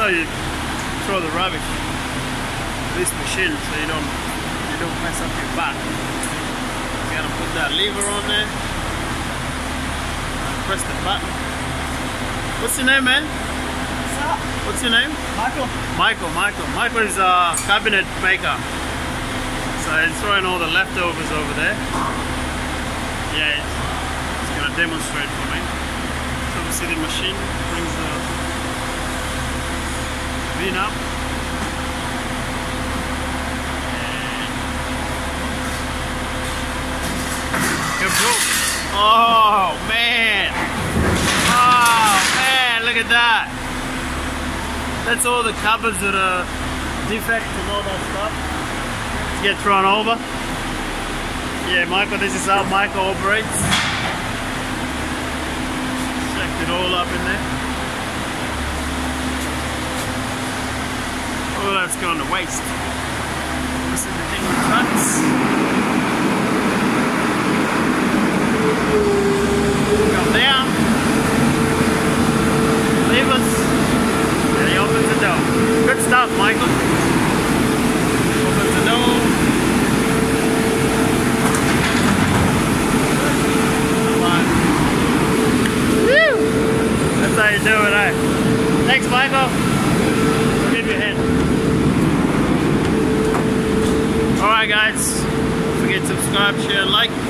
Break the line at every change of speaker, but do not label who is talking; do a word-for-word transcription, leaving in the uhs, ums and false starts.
how you throw the rubbish. This machine, so you don't you don't mess up your back. You gotta put that lever on there. Press the button. What's your name, man?
What's up?
What's your name?
Michael.
Michael. Michael. Michael is a cabinet maker. So he's throwing all the leftovers over there. Yeah, he's gonna demonstrate for me. So we see the machine brings the bin up. Oh man! Oh man, look at that! That's all the cupboards that are defect and all that stuff. Get thrown over. Yeah, Michael, this is how Michael operates. Checked it all up in there. All that's gone to waste. This is the thing with trucks. Come down, levers, and he opens the door. Good stuff, Michael. Opens the door. Come on. Woo! That's how you do it, eh? Thanks, Michael. Give your hand. Alright, guys. Don't forget to subscribe, share, and like.